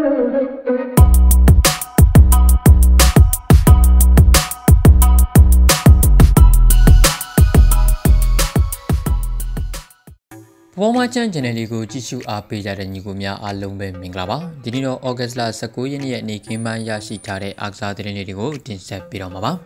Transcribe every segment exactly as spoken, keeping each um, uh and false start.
Wamachan Janeligo Jishu Apeja and Nigumia Alumbe Minglaba, Dino August La Sakoyan Nikima Yashi Tare Axa Trinitigo, Tinsep Piramaba.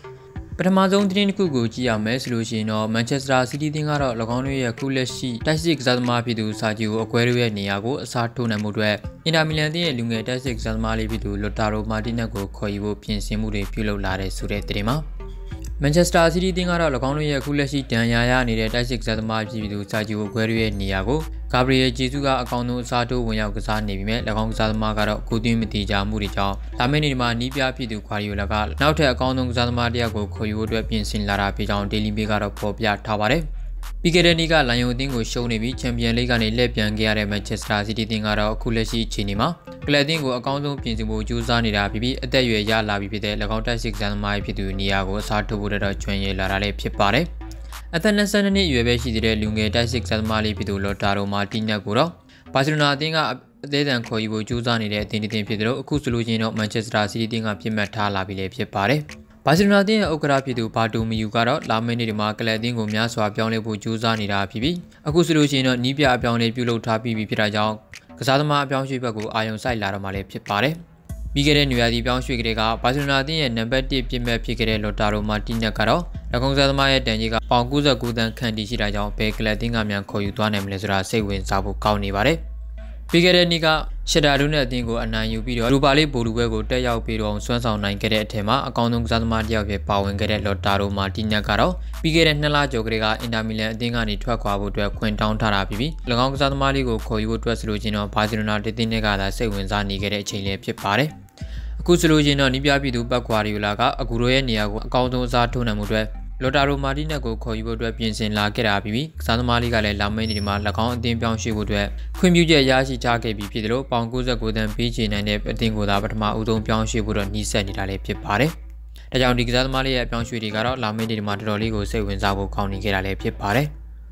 But Amazon Trinikugo Gia Mess Lucino, Manchester City Dingara, Lagonu, Kuleshi, Tasik Zalmapidu, Saju, Aquaria Niago, Sartuna Mudwe, in a million lunga Tasik Zalmalipidu, Lotaro Martinago, Koivo, Pinsimuri, Pulo Lare Sure Trima. Manchester City Dingara, Lagonu, Kuleshi, Tanya, needed Tasik Zalmapidu, Saju, Aquaria Niago, Gabriel Jisuga, Akano, Sato, Wanyakasan, Nivime, Lagon Zalmagara, Kudimiti, Murija, Laminima, Nibia Pidu, Quariulaga, now to Akano Zalmadiago, Koyu, Pinsin Lara Pijan, Daily Bigara, Popia, Taware. Pigereniga, Lion Dingo, show Navy, Champion League and Lepian Gare, Manchester City Dingara, Kuleshi, Chinima, Gladingo, Akano, Pinsibo, Juzani, Rapi, a day ya Labipide, Lagonta six and my Pidu, Niago, Sato, Buddha, Twenty Larale, Pipare. At the Nasanani, you have a lunga six and Mali Pidu, Lotaro, Martina Gura, Pasuna Dinga, they then call you Juzani, Tintin Pedro, Kusulugino, Manchester City Dinga, Pimata, Labile, Pipare. Pasuna Dinga, Okarapidu, Patu, Miugara, Lamini, Markle, Dingo, Miaswa, Pione, Juzani, Rapi, Akusulugino, Nibia, Pione, Pulo, Tapi, Piraja, Casadama, Pionshipago, Iron Side Laramale, Pipare. Bigger new Adi Pionshigrega, Pasuna and Nabati, Pime, Picare, Lotaro, Martina Caro, Lagongzamaya, Daniga, Panguza, Good and Candy Shiraja, Pekla, Dingamian, Koyuan, and Lesra, say when Sabu County Vare. Bigger Niga, Shadaduna Dingo, and nine video, Rubali, Buruego, Tayao Piro, Swanson, nine Gere Tema, Accounting Zalmadia, Pau and Gere, Lotaro, Martina Caro, Bigger and Nala Jogrega, Indamila, Dingani, Tuaquabo, to a Quentown Tarapi, Lagongzamaligo, Koyu, Twaslugino, Pasuna, Tinegada, say when Zani Gere Chile Pipare. Kusulugino, Nibia Pidu, Baquariulaga, Aguroya Niago, Accounto Zatuna Mudwe, Lotaro Martina go Koyu Pinsin La Kerapi, San Maliga, Laminima, Lacon, Dimpianshi Woodwe, Quimbuja Yashi Take Pedro, Panguza Good and Pichin and Dingo Dabatma, Udon Pianshi would not said it a pipare. The young Dixan Malia Pianshi Rigaro, Laminima Rodrigo say when Zabo County get a pipare.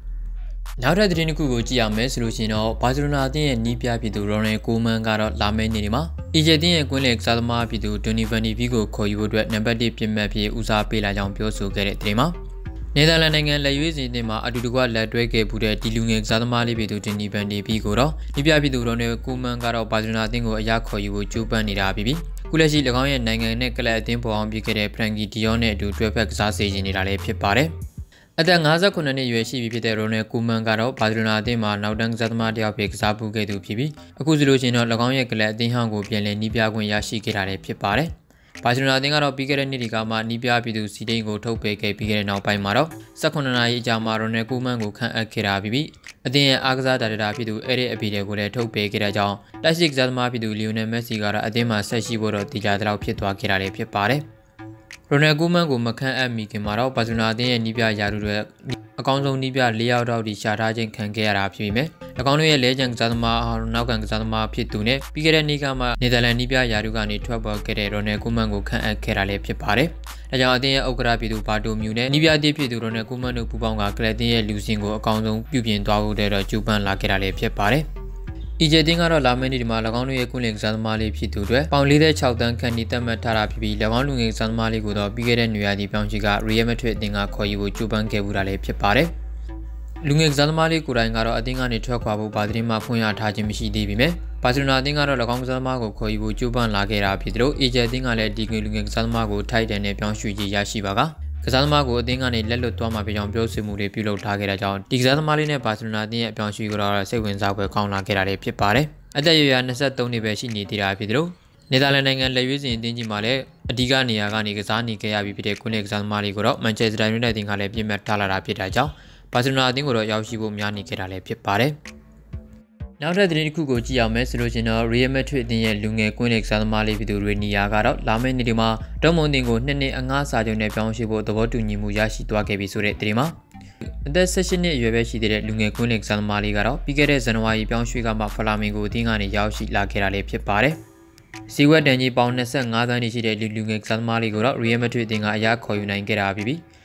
Now that Riniku Gia Mess Lucino, Pasuna and Nipia Pidu, Rone, Kuman Garo, Laminima. Ijadi and Quilek Salma Pidu, Tony Vani Vigo, Koyu, Nabadi Pimapi, Usa Pila Jampioso, get it Trima. Netherland and La Uzi Dema, Adudua, Ladreke, Buddha, Dilung Exalmali Pidu, Tini Bandi Pigoro, Nibia Pidu, Rone, Kuman Garo, Pasuna Dingo, Yakoyu, Jupan, Irabi, Kulashi, Lagoyan, Nanga, Nekala, Tempo, and Bicare, Prangi, Dione, to Trepek Sassage in Irale Pipare. At the Naza Kunani, U S C Vipite, Rone, Kuman Garo, Padruna Dema, Naudang Zadma, Diapik, Sabu, Gedu Pibi, Akuzulugino, Lagoya, Dinhango, Pian, Nibia, Yashi, Kirale Pipare. Pasuna Dingaro, bigger and Nirigama, Nibia Pidu, Sidingo, Tope, bigger now by Maro, Sakuna, Jama, Rone, Kumango, Kira Bibi, at the Agza, Rapidu, Ere Epide, Tope, Kiraja, Lasik Zalma Pidu, Luna Messigara, Adema, Sashi, Woro, Tijadra, Pietua, Kirale Pipare. Rone Gumango, Macan and Mikimaro, Pasuna, and Nibia Yaru, account of Nibia, layout of the Sharajan can get up Pime, account of a legend Zalma, Nagan Zalma Pitune, bigger and Nigama, Netherland Nibia Yarugani, Trouble, Kere, Rone Gumango, and Kerale Pipare. A Jade Ograpidu Padu Mune, Nibia de Pidu, Rone Gumano Pubanga, Cladia, Lucingo, account of Pubian Dog, the Juban La Kerale Pipare. Ijadingaro Lamini Malagonu Eকুling Zalmali Pitudwe, Pound Leader Chowdan Canita Matarapi, Lavanung Zalmali Gudo, bigger and Nuadi Panchiga, Reemetre Dinga Koyu, Juban Keburale Pipare. Lung Zalmali Kurangaro, Adingani Chokabu, Padrima Punya Tajimishi Divime, Pasuna Dingaro, Lagong Zalmago, Koyu, Juban Lagera Pedro, Ijadingale Digulung Zalmago, Titan and Pianshuji Yashibaga. Kazalmago, Dingani, Lelo Toma Pion Biosimuri, Pilo Tagara John, Dixalmaline, Pasuna, Pianshigura, Sevens Awe Kauna Kerale Pipare. At the Yanasa Tony Beshini Tira Pedro. Netherland and La Uzi in Dingimale, Digani Agani Gazani, Kayabi Pite Kunek Zalmari Goro, Manchester United Halepi Metala Pitaja, Pasuna Dingoro Yashibu Miani Kerale Pipare. Now that Riniku Gia Mesrogino, Reemetre Dinga Lunga Kunek Salmali Vidu Reniagara, Laminima, Domondingo, Nene Angasa Jone Pianshibo, the Votu Nimuyashi Tuakebi Sure Trima. The session you have she did Lunga Kunek Salmali Garo, Pigeres and Wai Pianshigama Flamingo Dingani Yashi La Kerale Pipare. See what Dani Boundness and other initiated Lunga Salmali Goro, Reemetre Dinga Yako United Gerabi.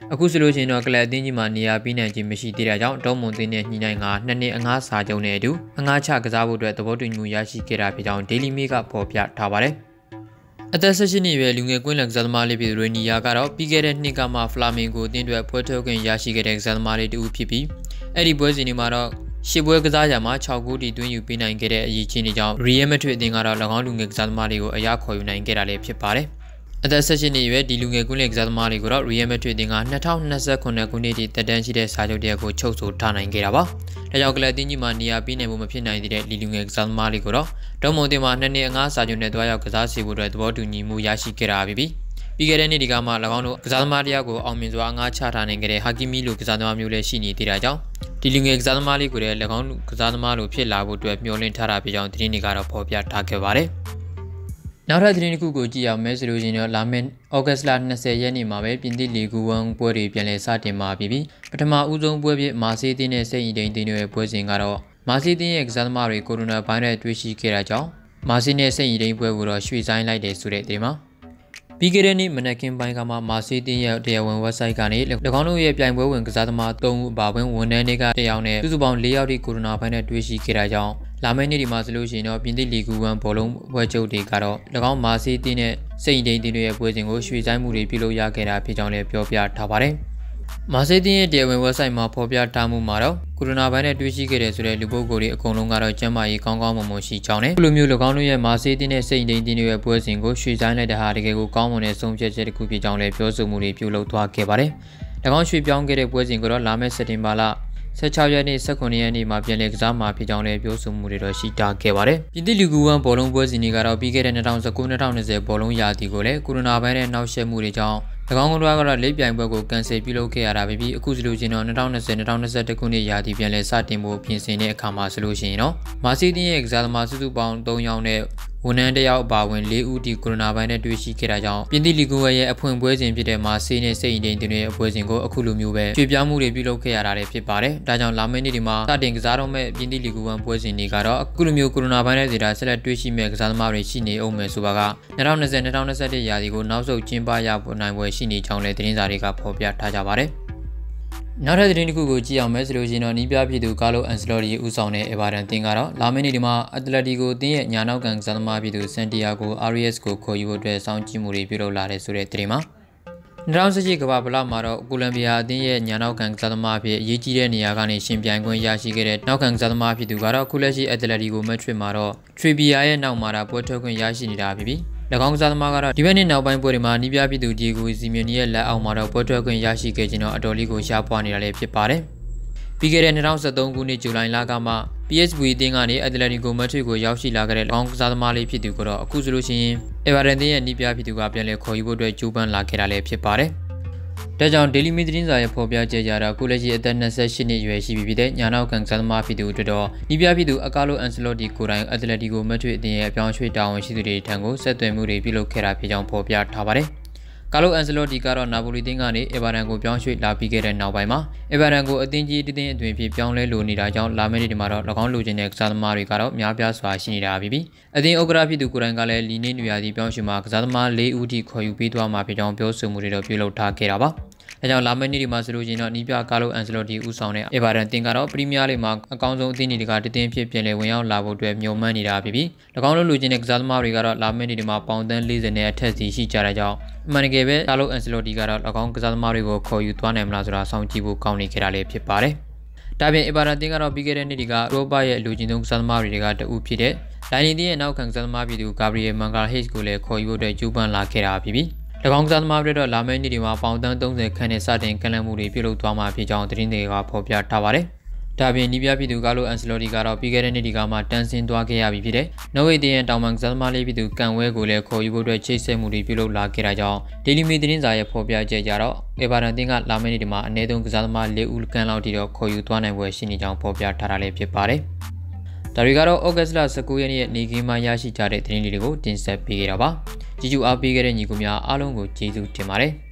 အခုဆိုလို့ရှိရင်တော့ကလပ်အသင်းကြီးမှာနေရာပြီးနိုင်ခြင်းမရှိသေးတာကြောင့်ဒေါ်မွန်သင်းနဲ့ညှိနှိုင်းကနှစ်နှစ်အငှားစာချုပ်နဲ့အတူအငှားချကစားဖို့အတွက်သဘောတူညီမှုရရှိခဲ့တာဖြစ်ကြောင်း Daily Mail ကဖော်ပြထားပါတယ်။အသက်၁၈နှစ်အရွယ်လူငယ်ကွင်းလန်ကစားသမားလေးဖြစ်သူရီနီယာကတော့ပြီးခဲ့တဲ့နှစ်ကမှဖလာမင်ဂိုအသင်းအတွက်ပွဲထုတ်ခွင့်ရရှိခဲ့တဲ့ကစားသမားလေးတူဖြစ်ပြီးအဲ့ဒီပွဲစဉ်တွေမှာတော့ရှစ်ပွဲကစားရာမှာ၆ဂိုးတီသွင်းယူပေးနိုင်ခဲ့တဲ့အရေးကြီးနေကြောင်း Real Madrid အသင်းကတော့၎င်းလူငယ်ကစားသမားတွေကိုအရခေါ်ယူနိုင်ခဲ့တာလည်းဖြစ်ပါတယ်။အသက်၁၈နှစ်အရွယ်ဒီလူငယ်ကွင်းလန်ကစားသမားတွေကိုတော့ Real Madrid အသင်းက၂၀၂၇ခုနှစ်ထိတက်တန်းရှိတဲ့စာချုပ်တရားကိုချုပ်ဆိုထားနိုင်ခဲ့တာပါ။ဒါကြောင့်ကလပ်အသင်းကြီးမှာနေရာပြီးနိုင်မှုမဖြစ်နိုင်သေးတဲ့ဒီလူငယ်ကစားသမားတွေကိုတော့ဒေါ်မွန်တင်မှာနှစ်နှစ်အငှားစာချုပ်နဲ့တွားရောက်ကစားစီဖို့အတွက်သဘောတူညီမှုရရှိခဲ့တာဖြစ်ပြီးပြီးခဲ့တဲ့နှစ်ဒီကမှ၎င်းတို့ကစားသမားတရားကိုအောင်မြင်စွာအငှားချထားနိုင်ခဲ့တဲ့ဟာကီမီလိုကစားသမားမျိုးလည်းရှိနေသေးတာကြောင့်ဒီလူငယ်ကစားသမားလေးကိုလည်း၎င်းကစားသမားလိုဖြစ်လာဖို့အတွက်မျှော်လင့်ထားတာဖြစ်ကြောင်းသတင်းတွေကတော့ဖော်ပြထားခဲ့ပါတယ်။နောက်ထပ်သတင်းတစ်ခုကိုကြည့်အောင်မယ်ဆိုလို့ရှိရင်တော့လာမယ့်ဩဂတ်လ၂၀ရက်နေ့မှာပဲပြင်သစ်လီဂူဝမ်ပွဲတွေပြန်လည်စတင်မှာပြီးပထမဦးဆုံးပွဲဖြစ်မာဆေးတင်းနဲ့စိတ်အီဒိန်တင်းရဲ့ပွဲစဉ်ကတော့မာဆေးတင်းရဲ့ကစားသမားတွေကိုရိုနာဗိုင်းရပ်စ်တွေ့ရှိခဲ့တာကြောင့်မာဆေးနဲ့စိတ်အီဒိန်ပွဲကိုတော့ရွှေ့ဆိုင်းလိုက်တယ်ဆိုတဲ့သတင်းမှာပြီးခဲ့တဲ့နေ့မနက်ခင်းပိုင်းကမှမာဆေးတင်းရဲ့တရားဝင် website ကနေ၎င်းတို့ရဲ့ပြိုင်ပွဲဝင်ကစားသမား၃ဦးအပါအဝင်ဝန်ထမ်းတွေကတယောက်နဲ့စုစုပေါင်း၄ယောက်ထိကိုရိုနာဗိုင်းရပ်စ်တွေ့ရှိခဲ့တာကြောင့်လာမယ့်နေ့ဒီမှာဆိုလို့ရှိရင်တော့ပြင်သစ်လီဂူဝမ်ဘောလုံးပွဲချုပ်တွေကတော့၎င်းမာဆေးတင်းနဲ့စိတ်အီဒိန်တင်းတို့ရဲ့ပွဲစဉ်ကိုရွှေ့ဆိုင်းမှုတွေပြုလုပ်ရခဲ့တာဖြစ်ကြောင်းလည်းပြောပြထားပါတယ်။မာဆေးတင်းရဲ့တရားဝင် website မှာဖော်ပြထားမှုမှာတော့ကိုရိုနာဗိုင်းရပ်စ်တွေ့ရှိခဲ့တဲ့ဆိုတဲ့လူပုဂ္ဂိုလ်တွေအကုန်လုံးကတော့ကျန်းမာရေးကောင်းကောင်းမွန်မွန်ရှိကြောင်းနဲ့ဒီလိုမျိုး၎င်းတို့ရဲ့မာဆေးတင်းနဲ့စိတ်အီဒိန်တင်းတို့ရဲ့ပွဲစဉ်ကိုရွှေ့ဆိုင်းလိုက်တဲ့ဟာတကယ်ကိုကောင်းမွန်တဲ့ဆုံးဖြတ်ချက်တစ်ခုဖြစ်ကြောင်းလည်းပြောဆိုမှုတွေပြုလုပ်သွားခဲ့ပါတယ်။၎င်းရွှေ့ပြောင်းခဲ့တဲ့ပွဲစဉ်ကိုတော့လာမယ့်စက်တင်ဘာလ၁၆ရက်နေ့၁၉ရက်နေ့မှာပြန်လည်ကစားမှာဖြစ်ကြောင်းလည်းပြောဆိုမှုတွေတော့ရှိထားခဲ့ပါတယ်။ပြင်သစ်လီဂူဝမ်ဘောလုံးပွဲစဉ်တွေကတော့ပြီးခဲ့တဲ့၂၀၁၉-၂၀၂၀ဘောလုံးရာသီကိုလည်းကိုရိုနာဗိုင်းရပ်စ်နှောက်ယှက်မှုတွေကြောင့်၎င်းတို့ကတော့လက်ပြိုင်ပွဲကိုကန်ဆယ်ပြုလုပ်ခဲ့ရတာပဲပြီးအခုဆိုလို့ရှိရင်တော့၂၀၂၀-၂၀၂၁ခုနှစ်ရာသီပြန်လည်စတင်ဖို့ပြင်ဆင်တဲ့အခါမှာဆိုလို့ရှိရင်တော့မာဆေးတင်းရဲ့ကစားသမားစုစုပေါင်း၃ယောက်နဲ့ဝန်ထမ်းတယောက်အပါအဝင်၄ဦးဒီကိုရိုနာဗိုင်းရပ်စ်တွေ့ရှိခဲ့တာကြောင့်ပြင်သစ်လီဂူဝမ်ရဲ့အဖွင့်ပွဲစဉ်ဖြစ်တဲ့မာဆေးနဲ့စိတ်အီဒိန်တင်းရဲ့ပွဲစဉ်ကိုအခုလိုမျိုးပဲကျွေးပြောင်းမှုတွေပြုလုပ်ခဲ့ရတာလည်းဖြစ်ပါတယ်။ဒါကြောင့်လာမယ့်နေ့ဒီမှာစတင်ကစားတော့မဲ့ပြင်သစ်လီဂူဝမ်ပွဲစဉ်တွေကတော့အခုလိုမျိုးကိုရိုနာဗိုင်းရပ်စ်တွေဒါဆက်လက်တွေ့ရှိမဲ့ကစားသမားတွေရှိနေအောင်မယ်ဆိုပါက၂၀၂၀-၂၀၂၁ရာသီကိုနောက်ဆုတ်ကျင်းပရနိုင်ပွဲရှိနေကြောင်းလည်းသတင်းစာတွေကဖော်ပြထားကြပါတယ်။နောက်ထပ်သတင်းတစ်ခုကိုကြည့်အောင်မယ်ဆိုလို့ရှိရင်တော့နီးပြပြည်သူကာလိုအန်ဆလော်တီဦးဆောင်တဲ့အေဗာတန်အသင်းကတော့လာမယ့်နေ့ဒီမှာအက်တလက်တီကိုအသင်းရဲ့ညာနောက်ကန်ကစားသမားပြည်သူဆန်တီယာဂို အာရီအက်စ် ကိုခေါ်ယူဖို့အတွက်စောင့်ကြည့်မှုတွေပြုလုပ်လာတဲ့ဆိုတဲ့သတင်းမှာ၂၀၁၈ကမ္ဘာဖလားမှာတော့ကိုလံဘီယာအသင်းရဲ့ညာနောက်ကန်ကစားသမားအဖြစ်အရေးကြီးတဲ့နေရာကနေရှင်ပြိုင်ခွင့်ရရှိခဲ့တဲ့နောက်ကန်ကစားသမားဖြစ်သူကတော့အခုလက်ရှိအက်တလက်တီကိုမက်ထရစ်မှာတော့ထရီဘီယာရဲ့နောက်မှာပွဲထုတ်ခွင့်ရရှိနေတာဖြစ်ပြီး၎င်းကစားသမားကတော့ဒီဘက်နှစ်နောက်ပိုင်းပွဲတွေမှာနီးပြပြည်သူဒီကိုစီမီယိုနီရဲ့လက်အောက်မှာတော့ပွဲထွက်ခွင့်ရရှိခဲ့ခြင်းတော့အတော်လေးကိုရှားပွားနေတာလည်းဖြစ်ပါတယ်။ပြီးခဲ့တဲ့၂၀၁၃ခုနှစ်ဇူလိုင်လကမှ ပီ အက်စ် ဗီ အသင်းကနေအက်တလက်တီကိုမက်ထရစ်ကိုရောက်ရှိလာခဲ့တဲ့၎င်းကစားသမားလေးဖြစ်သူကတော့အခုဆိုလို့ရှိရင်အေဗာတန်အသင်းရဲ့နီးပြပြည်သူကပြန်လည်ခေါ်ယူဖို့အတွက်ကြိုးပမ်းလာခဲ့တာလည်းဖြစ်ပါတယ်။ဒါကြောင့် Daily Mail သတင်းစာရဲ့ဖော်ပြချက်ကြတော့အခုလက်ရှိအသက်၂၈နှစ်အရွယ်ရှိပြီဖြစ်တဲ့ညာနောက်ကန်ကစားသမားဖြစ်သူအတွက်တော့နီးပြပြည်သူအကာလိုအန်ဆလော်တီကိုတိုင်အက်တလက်တီကိုမက်ထရစ်အသင်းရဲ့အပြောင်းရွှေ့တာဝန်ရှိသူတွေထံကိုဆက်သွယ်မှုတွေပြုလုပ်ခဲ့တာဖြစ်ကြောင်းဖော်ပြထားပါတယ်။ကာလိုအန်ဆလော်တီကတော့နာပိုလီတင်းကနေအေဗာတန်ကိုပြောင်းရွှေ့လာပြီးခဲ့တဲ့နောက်ပိုင်းမှာအေဗာတန်ကိုအသင်းကြီးတည်တင်းအတွင်ဖြစ်ပြောင်းလဲလိုနေတာကြောင့်လာမယ့်နေ့ဒီမှာတော့၎င်းလိုချင်တဲ့ကစားသမားတွေကတော့များပြားစွာရှိနေတာဖြစ်ပြီးအသင်းဥက္ကဋ္ဌဖြစ်သူကိုတိုင်ကလည်းလီနေနွေရာသီပြောင်းရွှေ့မှာကစားသမား၄ဦးထိခေါ်ယူပေးသွားမှာဖြစ်ကြောင်းပြောဆိုမှုတွေတော့ပြုလုပ်ထားခဲ့တာပါ။အဲကြောင့်လာမယ့်နေ့ဒီမှာဆိုလို့ရှိရင်တော့နီးပြကာလိုအန်ဆလော်တီဦးဆောင်တဲ့အေဗာတန်တင်ကတော့ပရီးမီးယားလိဂ်မှာအကောင်းဆုံးအသင်းတွေကတည်တင်းဖြစ်ပြန်လည်ဝင်ရောက်လာဖို့အတွက်မျှော်မှန်းနေတာဖြစ်ပြီး၎င်းတို့လူချင်းတဲ့ကစားသမားတွေကတော့လာမယ့်နေ့ဒီမှာပေါင်သန်း၄၀နဲ့အထက်စီရှိကြတဲ့ကြောင့်အမှန်တကယ်ပဲကာလိုအန်ဆလော်တီကတော့၎င်းကစားသမားတွေကိုခေါ်ယူသွားနိုင်မလားဆိုတာစောင့်ကြည့်ဖို့ကောင်းနေကြတာလည်းဖြစ်ပါတယ်။ဒါပြင်အေဗာတန်တင်ကတော့ပြီးခဲ့တဲ့နှစ်ဒီကဥရောပရဲ့လူချင်းဆုံးကစားသမားတွေကတအူးဖြစ်တဲ့လိုင်နီတင်းရဲ့နောက်ခံကစားသမားပြည်သူဂါဘရီယယ်မန်ဂါဟစ်ကိုလည်းခေါ်ယူဖို့အတွက်ကြိုးပမ်းလာခဲ့တာဖြစ်ပြီး၎င်းကစားသမားတွေတော့လာမယ့်နေ့ဒီမှာပေါင်သန်း၃၀ခန့်နဲ့စတင်ကန့်လန့်မှုတွေပြုလုပ်သွားမှာဖြစ်ကြောင်းသတင်းတွေကဖော်ပြထားပါတယ်။ဒါပြင်နီးပြပြည်သူကာလိုအန်ဆလော်တီကတော့ပြီးခဲ့တဲ့နှစ်ဒီကမှတန်းဆင်းသွားခဲ့ရပြီဖြစ်တဲ့နော်ဝေးတင်းရဲ့တောင်ပန်ကစားသမားလေးပြည်သူကန်ဝဲကိုလည်းခေါ်ယူဖို့အတွက်ချိတ်ဆက်မှုတွေပြုလုပ်လာခဲ့တာကြောင့် Daily Mail သတင်းစာရဲ့ဖော်ပြချက်ကြတော့အေဗာတန်တင်းကလာမယ့်နေ့ဒီမှာအနည်းဆုံးကစားသမား၄ဦးကန်လောက်ထိတော့ခေါ်ယူသွားနိုင်ပွဲရှိနေကြောင်းဖော်ပြထားတာလည်းဖြစ်ပါတယ်။ဒါတွေကတော့ဩဂတ်လ၁၉ရက်နေ့ရဲ့နေကင်းမှာရရှိကြတဲ့သတင်းလေးတွေကိုတင်ဆက်ပေးခဲ့တာပါ။ကြည့်ကြအားပေးခဲ့တဲ့ညီကိုများအားလုံးကိုကျေးဇူးတင်ပါတယ်။